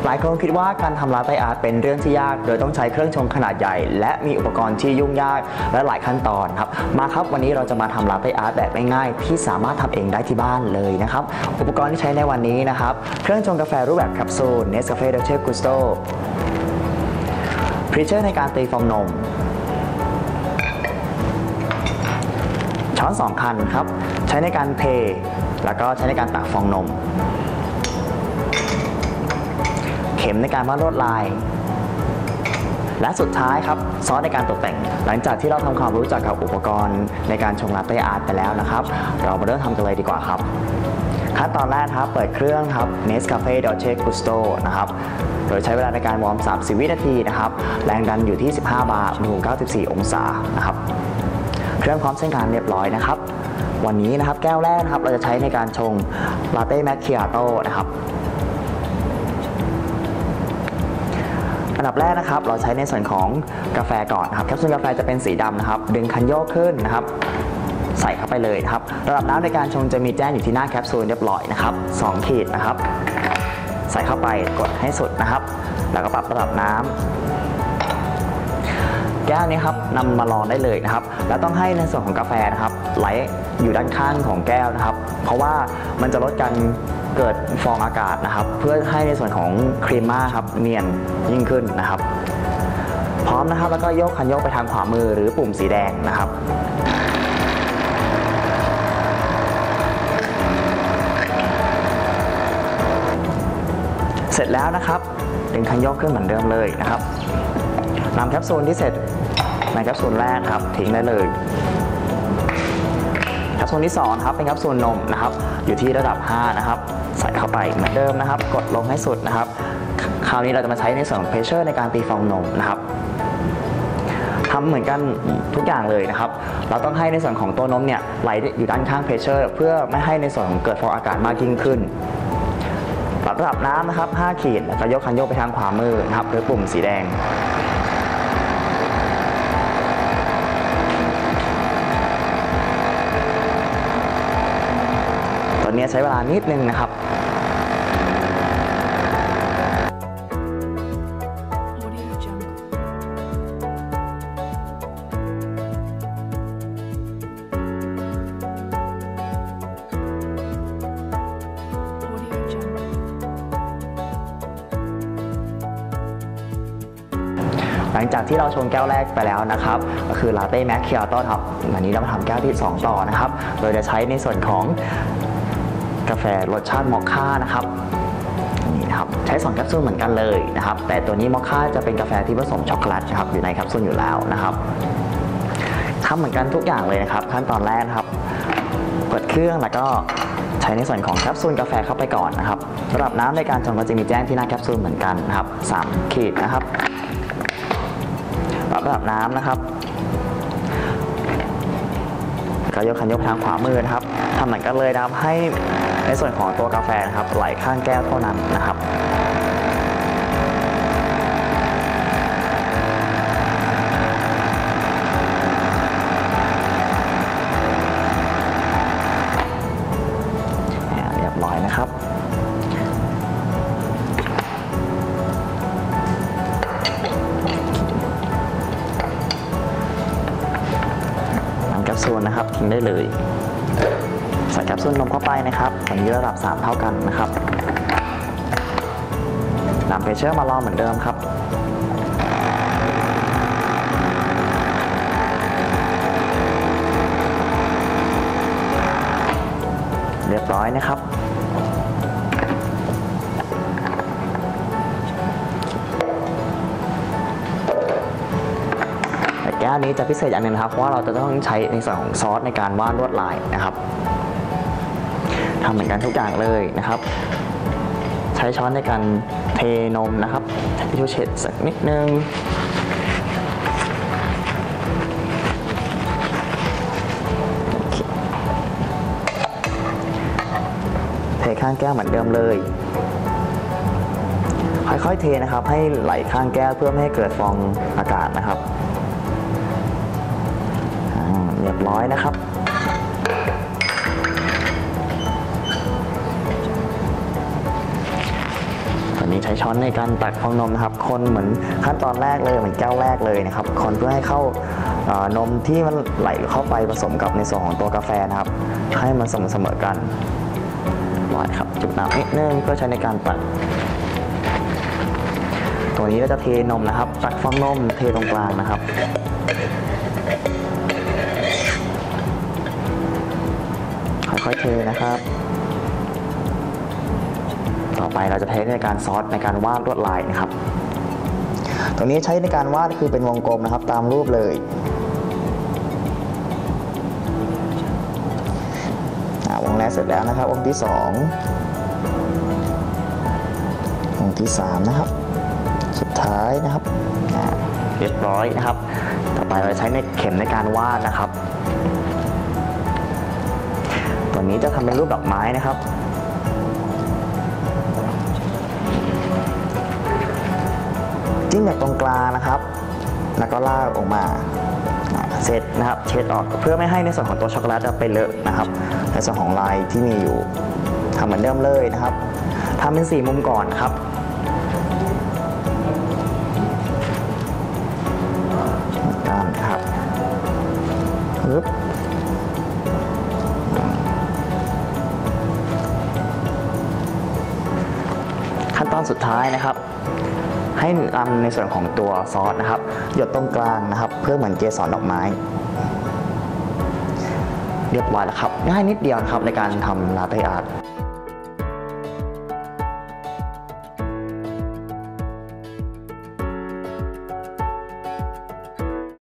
หลายคนคิดว่าการทำลาเต้อาร์ตเป็นเรื่องที่ยากโดยต้องใช้เครื่องชงขนาดใหญ่และมีอุปกรณ์ที่ยุ่งยากและหลายขั้นตอนครับมาครับวันนี้เราจะมาทำลาเต้อาร์ตแบบง่ายๆที่สามารถทำเองได้ที่บ้านเลยนะครับอุปกรณ์ที่ใช้ในวันนี้นะครับเครื่องชงกาแฟรูปแบบแคปซูล Nescafe Dolce Gusto พรีเชอร์ในการตีฟองนมช้อน2 คันครับใช้ในการเทแล้วก็ใช้ในการตักฟองนมเข็มในการวาดลวดลายและสุดท้ายครับซอสในการตกแต่งหลังจากที่เราทำความรู้จักกับอุปกรณ์ในการชงลาเต้อาร์ตไปแล้วนะครับเรามาเริ่มทำกันเลยดีกว่าครับขั้นตอนแรกครับเปิดเครื่องครับ Nescafe Dolce Gusto นะครับโดยใช้เวลาในการวอร์ม30 วินาทีนะครับแรงดันอยู่ที่15 บาร์อุณหภูมิ94 องศานะครับเครื่องพร้อมใช้งานเรียบร้อยนะครับวันนี้นะครับแก้วแรกครับเราจะใช้ในการชงลาเต้แมคคิอาโต้นะครับอันดับแรกนะครับเราใช้ในส่วนของกาแฟก่อนนะครับแคปซูลกาแฟจะเป็นสีดำนะครับดึงคันโยกขึ้นนะครับใส่เข้าไปเลยนะครับระดับน้ำในการชงจะมีแจ้งอยู่ที่หน้าแคปซูลเรียบร้อยนะครับ2 ขีดนะครับใส่เข้าไปกดให้สุดนะครับแล้วก็ปรับระดับน้ำแก้วนี้ครับนำมาลองได้เลยนะครับแล้วต้องให้ในส่วนของกาแฟนะครับไหลอยู่ด้านข้างของแก้วนะครับเพราะว่ามันจะลดการเกิดฟองอากาศนะครับเพื่อให้ในส่วนของครีมม่าครับเนียนยิ่งขึ้นนะครับพร้อมนะครับแล้วก็โยกคันโยกไปทางขวามือหรือปุ่มสีแดงนะครับเสร็จแล้วนะครับดึงคันโยกขึ้นเหมือนเดิมเลยนะครับนำแคปซูลที่เสร็จในแคปซูลแรกครับทิ้งได้เลยแคปซูลที่2ครับเป็นแคปซูลนมนะครับอยู่ที่ระดับ5นะครับใส่เข้าไปเหมือนเดิมนะครับกดลงให้สุดนะครับคราวนี้เราจะมาใช้ในส่วนของเพรสเชอร์ในการตีฟองนมนะครับทำเหมือนกันทุกอย่างเลยนะครับเราต้องให้ในส่วนของตัวนมเนี่ยไหลอยู่ด้านข้างเพรสเชอร์เพื่อไม่ให้ในส่วนของเกิดฟองอากาศมากยิ่งขึ้นปรับระดับน้ำนะครับ5 ขีดแล้วก็ยกคันโยกไปทางขวามือนะครับหรือปุ่มสีแดงตัวนี้ใช้เวลานิดนึงนะครับหลังจากที่เราชงแก้วแรกไปแล้วนะครับก็คือลาเต้แมคคิอาโต้ครับวันนี้เรามาทำแก้วที่2ต่อนะครับโดยจะใช้ในส่วนของกาแฟรสชาติมอคค่านะครับนี่นะครับใช้2 แคปซูลเหมือนกันเลยนะครับแต่ตัวนี้มอคค่าจะเป็นกาแฟที่ผสมช็อกโกแลตนะครับอยู่ในแคปซูลอยู่แล้วนะครับทำเหมือนกันทุกอย่างเลยนะครับขั้นตอนแรกครับเปิดเครื่องแล้วก็ใช้ในส่วนของแคปซูลกาแฟเข้าไปก่อนนะครับระดับน้ำในการชงก็จะมีแจ้งที่หน้าแคปซูลเหมือนกันนะครับ3 ขีดนะครับปรับระดับน้ำนะครับก็ยกคันโยกทางขวามือนะครับทำเหมือนกันเลยนะครับให้ในส่วนของตัวกาแฟนะครับไหลข้างแก้วเท่านั้นนะครับเรียบร้อยนะครับแคปซูลนะครับทิ้งได้เลยใส่แคปซูลนมเข้าไปนะครับอันนี้ระดับ3เท่ากันนะครับนำเพรสเชอร์มาลองเหมือนเดิมครับเรียบร้อยนะครับแก้วนี้จะพิเศษอย่างหนึ่งครับเพราะว่าเราจะต้องใช้ในส่วนของซอสในการวาดลวดลายนะครับทำเหมือนกันทุกอย่างเลยนะครับใช้ช้อนในการเทนมนะครับทิชชู่เช็ดสักนิดนึงเทข้างแก้วเหมือนเดิมเลยค่อยๆเทนะครับให้ไหลข้างแก้วเพื่อไม่ให้เกิดฟองอากาศนะครับเรียบร้อยนะครับ นี้ใช้ช้อนอนในการตักฟองนมนะครับคนเหมือนขั้นตอนแรกเลยเหมือนแก้วแรกเลยนะครับคนเพื่อให้เข้านมที่มันไหลเข้าไปผสมกับในส่วนของตัวกาแฟนะครับให้มันสม่ำเสมอกันร้อยครับจุดน้ำนิดนึงเพื่อใช้ในการตักตัวนี้เราจะเทนมนะครับตักฟองนมเทตรงกลางนะครับค่อยๆเทนะครับต่อไปเราจะใช้ในการซอสในการวาดลวดลายนะครับตรงนี้ใช้ในการวาดคือเป็นวงกลมนะครับตามรูปเลยวงแรกเสร็จแล้วนะครับวงที่2วงที่3นะครับสุดท้ายนะครับเรียบร้อยนะครับต่อไปเราใช้ในเข็มในการวาดนะครับตัวนี้จะทำเป็นรูปดอกไม้นะครับจิ้มจากตรงกลางนะครับแล้วก็ลากออกมาเสร็จนะครับเช็ดออกเพื่อไม่ให้ในส่วนของตัวช็อกโกแลตไปเลอะนะครับในส่วนของลายที่มีอยู่ทำเหมือนเดิมเลยนะครับทำเป็น4มุมก่อนครับกันครับปึ๊บขั้นตอนสุดท้ายนะครับให้นำในส่วนของตัวซอสนะครับหยดตรงกลางนะครับเพื่อเหมือนเกสรดอกไม้เรียบร้อยแล้วครับง่ายนิดเดียวนะครับในการทำลาเต้อาร์ต